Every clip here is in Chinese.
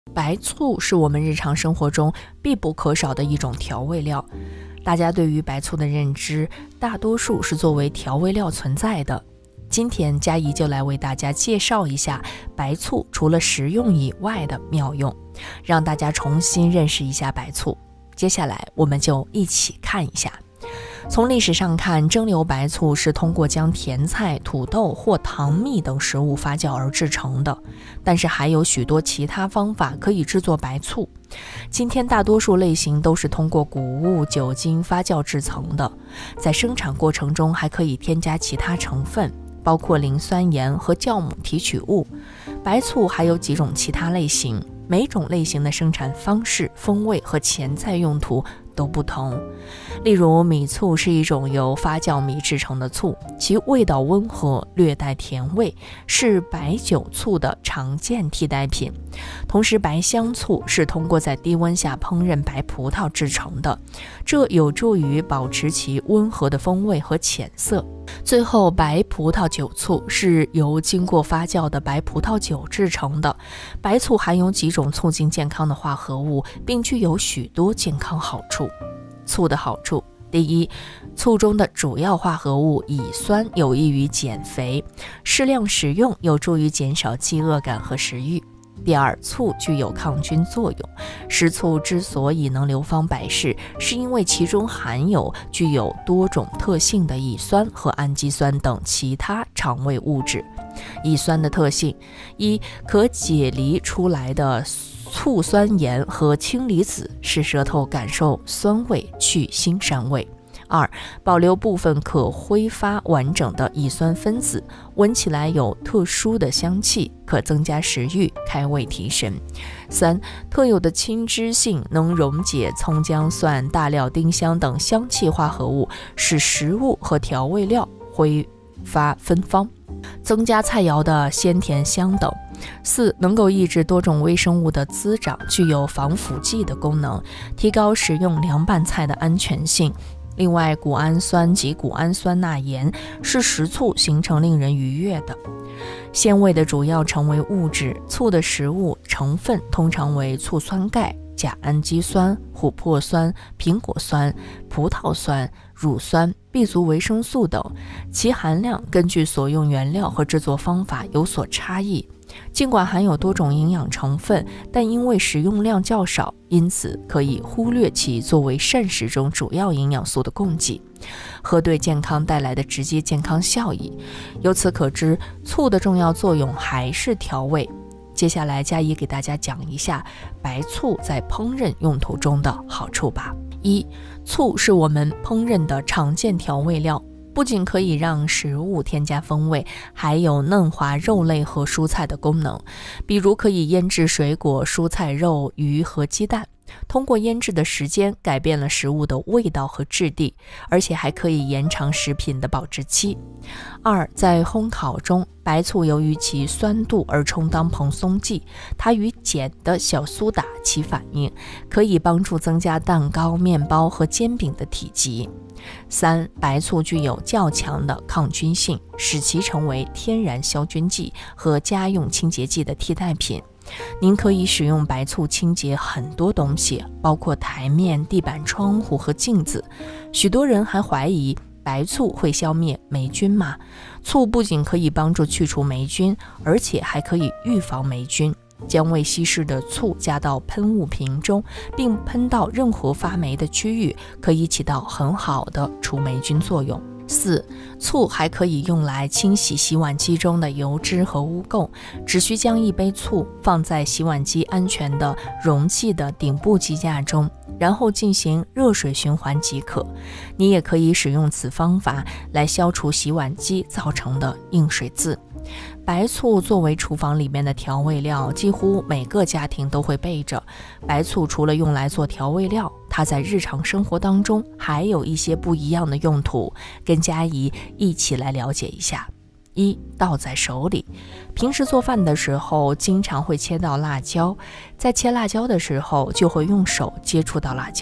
白醋是我们日常生活中必不可少的一种调味料。大家对于白醋的认知，大多数是作为调味料存在的。今天佳怡就来为大家介绍一下白醋除了食用以外的妙用，让大家重新认识一下白醋。接下来我们就一起看一下。从历史上看，蒸馏白醋是通过将甜菜、土豆或糖蜜等食物发酵而制成的，但是还有许多其他方法可以制作白醋。今天大多数类型都是通过谷物、酒精发酵制成的，在生产过程中还可以添加其他成分，包括磷酸盐和酵母提取物。白醋还有几种其他类型，每种类型的生产方式、风味和潜在用途都不同。例如，米醋是一种由发酵米制成的醋，其味道温和，略带甜味，是白酒醋的常见替代品。同时，白香醋是通过在低温下烹饪白葡萄制成的，这有助于保持其温和的风味和浅色。最后，白葡萄酒醋是由经过发酵的白葡萄酒制成的。白醋含有几种促进健康的化合物，并具有许多健康好处。醋的好处：第一，醋中的主要化合物乙酸有益于减肥，适量食用有助于减少饥饿感和食欲。第二，醋具有抗菌作用。食醋之所以能流芳百世，是因为其中含有具有多种特性的乙酸和氨基酸等其他肠胃物质。乙酸的特性：一，可解离出来的醋酸盐和氢离子，使舌头感受酸味，去腥膻味。二，保留部分可挥发完整的乙酸分子，闻起来有特殊的香气，可增加食欲，开胃提神。三，特有的亲脂性能溶解葱姜蒜、大料、丁香等香气化合物，使食物和调味料挥发芬芳，增加菜肴的鲜甜香等。四，能够抑制多种微生物的滋长，具有防腐剂的功能，提高食用凉拌菜的安全性。另外，谷氨酸及谷氨酸钠盐是食醋形成令人愉悦的。鲜味的主要成为物质，醋的食物成分通常为醋酸钙、甲氨基酸、琥珀酸、苹果酸、葡萄酸、乳酸、B 族维生素等，其含量根据所用原料和制作方法有所差异。尽管含有多种营养成分，但因为食用量较少，因此可以忽略其作为膳食中主要营养素的供给和对健康带来的直接健康效益。由此可知，醋的重要作用还是调味。接下来佳怡给大家讲一下白醋在烹饪用途中的好处吧。一，醋是我们烹饪的常见调味料，不仅可以让食物添加风味，还有嫩滑肉类和蔬菜的功能。比如可以腌制水果、蔬菜、肉、鱼和鸡蛋，通过腌制的时间改变了食物的味道和质地，而且还可以延长食品的保质期。二，在烘烤中，白醋由于其酸度而充当蓬松剂，它与碱的小苏打起反应，可以帮助增加蛋糕、面包和煎饼的体积。三，白醋具有较强的抗菌性，使其成为天然消菌剂和家用清洁剂的替代品。您可以使用白醋清洁很多东西，包括台面、地板、窗户和镜子。许多人还怀疑白醋会消灭霉菌吗？醋不仅可以帮助去除霉菌，而且还可以预防霉菌。将未稀释的醋加到喷雾瓶中，并喷到任何发霉的区域，可以起到很好的除霉菌作用。四，醋还可以用来清洗洗碗机中的油脂和污垢，只需将一杯醋放在洗碗机安全的容器的顶部机架中，然后进行热水循环即可。你也可以使用此方法来消除洗碗机造成的硬水渍。白醋作为厨房里面的调味料，几乎每个家庭都会备着。白醋除了用来做调味料，它在日常生活当中还有一些不一样的用途，跟佳怡一起来了解一下。一，倒在手里。平时做饭的时候经常会切到辣椒，在切辣椒的时候就会用手接触到辣椒。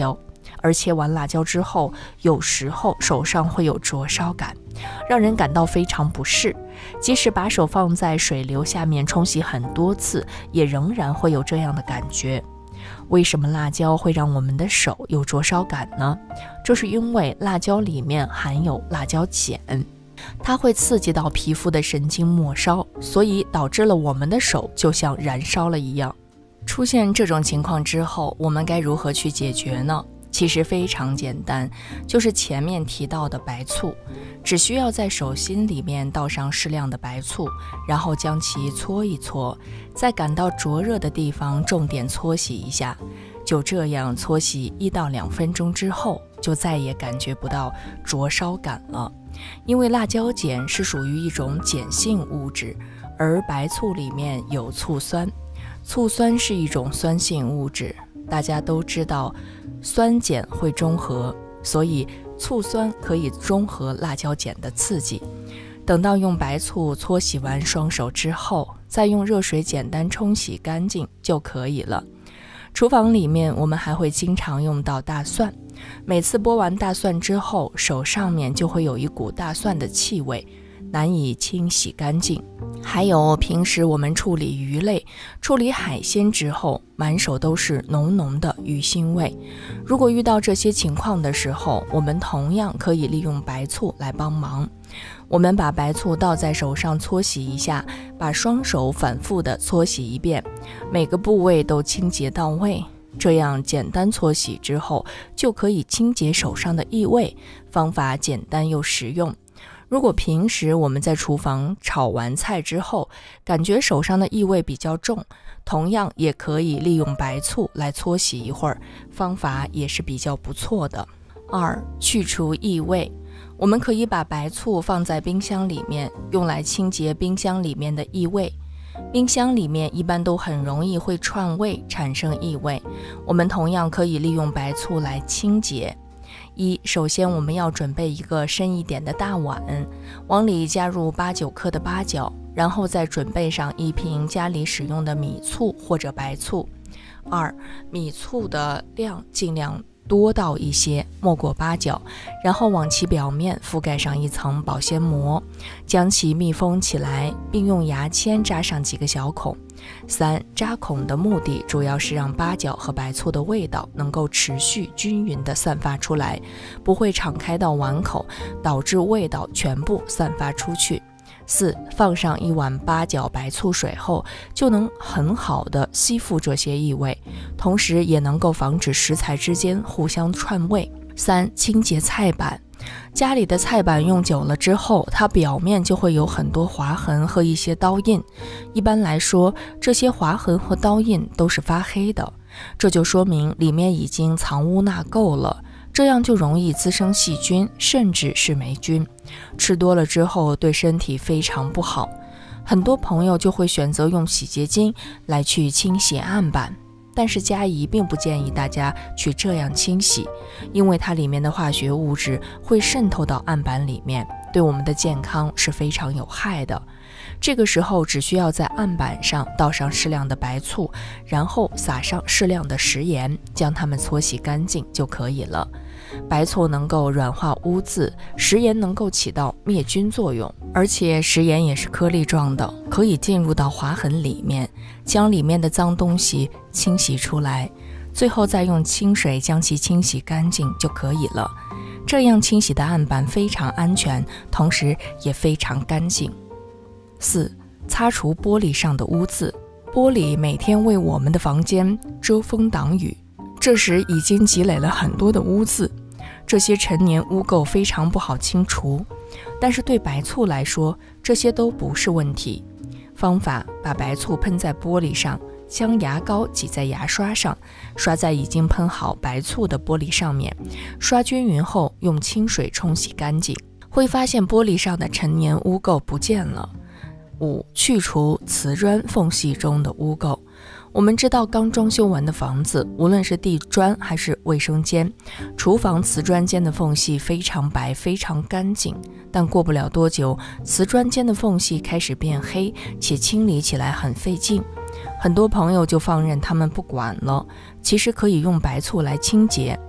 而切完辣椒之后，有时候手上会有灼烧感，让人感到非常不适。即使把手放在水流下面冲洗很多次，也仍然会有这样的感觉。为什么辣椒会让我们的手有灼烧感呢？这是因为辣椒里面含有辣椒碱，它会刺激到皮肤的神经末梢，所以导致了我们的手就像燃烧了一样。出现这种情况之后，我们该如何去解决呢？其实非常简单，就是前面提到的白醋，只需要在手心里面倒上适量的白醋，然后将其搓一搓，在感到灼热的地方重点搓洗一下。就这样搓洗1到2分钟之后，就再也感觉不到灼烧感了。因为辣椒碱是属于一种碱性物质，而白醋里面有醋酸，醋酸是一种酸性物质。大家都知道酸碱会中和，所以醋酸可以中和辣椒碱的刺激。等到用白醋搓洗完双手之后，再用热水简单冲洗干净就可以了。厨房里面我们还会经常用到大蒜，每次剥完大蒜之后，手上面就会有一股大蒜的气味，难以清洗干净。还有平时我们处理鱼类、处理海鲜之后，满手都是浓浓的鱼腥味。如果遇到这些情况的时候，我们同样可以利用白醋来帮忙。我们把白醋倒在手上搓洗一下，把双手反复的搓洗一遍，每个部位都清洁到位。这样简单搓洗之后，就可以清洁手上的异味，方法简单又实用。如果平时我们在厨房炒完菜之后，感觉手上的异味比较重，同样也可以利用白醋来搓洗一会儿，方法也是比较不错的。2. 去除异味。我们可以把白醋放在冰箱里面，用来清洁冰箱里面的异味。冰箱里面一般都很容易会串味，产生异味，我们同样可以利用白醋来清洁。首先我们要准备一个深一点的大碗，往里加入8、9克的八角，然后再准备上1瓶家里使用的米醋或者白醋。2. 米醋的量尽量多倒一些，没过八角，然后往其表面覆盖上一层保鲜膜，将其密封起来，并用牙签扎上几个小孔。3. 扎孔的目的主要是让八角和白醋的味道能够持续均匀地散发出来，不会敞开到碗口，导致味道全部散发出去。4. 放上1碗八角白醋水后，就能很好的吸附这些异味，同时也能够防止食材之间互相串味。3. 清洁菜板。家里的菜板用久了之后，它表面就会有很多划痕和一些刀印，一般来说，这些划痕和刀印都是发黑的，这就说明里面已经藏污纳垢了，这样就容易滋生细菌，甚至是霉菌，吃多了之后对身体非常不好。很多朋友就会选择用洗洁精来去清洗案板，但是佳怡并不建议大家去这样清洗，因为它里面的化学物质会渗透到案板里面，对我们的健康是非常有害的。这个时候只需要在案板上倒上适量的白醋，然后撒上适量的食盐，将它们搓洗干净就可以了。白醋能够软化污渍，食盐能够起到灭菌作用，而且食盐也是颗粒状的，可以进入到划痕里面，将里面的脏东西清洗出来，最后再用清水将其清洗干净就可以了。这样清洗的案板非常安全，同时也非常干净。4. 擦除玻璃上的污渍。玻璃每天为我们的房间遮风挡雨，这时已经积累了很多的污渍，这些陈年污垢非常不好清除，但是对白醋来说，这些都不是问题。方法：把白醋喷在玻璃上，将牙膏挤在牙刷上，刷在已经喷好白醋的玻璃上面，刷均匀后用清水冲洗干净，会发现玻璃上的陈年污垢不见了。5. 去除瓷砖缝隙中的污垢。我们知道刚装修完的房子，无论是地砖还是卫生间、厨房瓷砖间的缝隙非常白，非常干净，但过不了多久，瓷砖间的缝隙开始变黑，且清理起来很费劲。很多朋友就放任他们不管了，其实可以用白醋来清洁。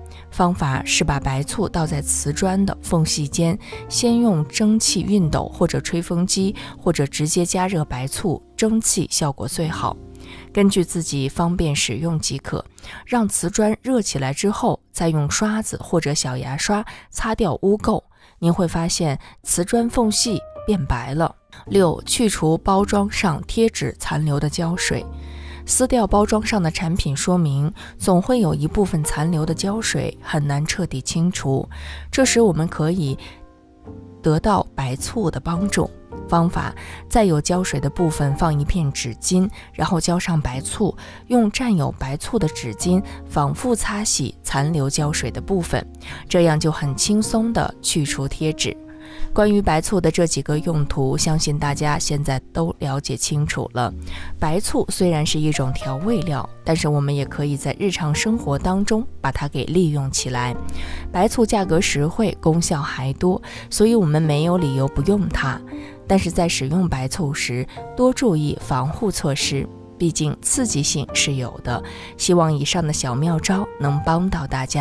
方法是把白醋倒在瓷砖的缝隙间，先用蒸汽熨斗或者吹风机，或者直接加热白醋，蒸汽效果最好。根据自己方便使用即可，让瓷砖热起来之后，再用刷子或者小牙刷擦掉污垢，您会发现瓷砖缝隙变白了。6. 去除包装上贴纸残留的胶水。撕掉包装上的产品说明，总会有一部分残留的胶水，很难彻底清除。这时我们可以得到白醋的帮助。方法：在有胶水的部分放一片纸巾，然后浇上白醋，用沾有白醋的纸巾反复擦洗残留胶水的部分，这样就很轻松地去除贴纸。关于白醋的这几个用途，相信大家现在都了解清楚了。白醋虽然是一种调味料，但是我们也可以在日常生活当中把它给利用起来。白醋价格实惠，功效还多，所以我们没有理由不用它。但是在使用白醋时，多注意防护措施，毕竟刺激性是有的。希望以上的小妙招能帮到大家。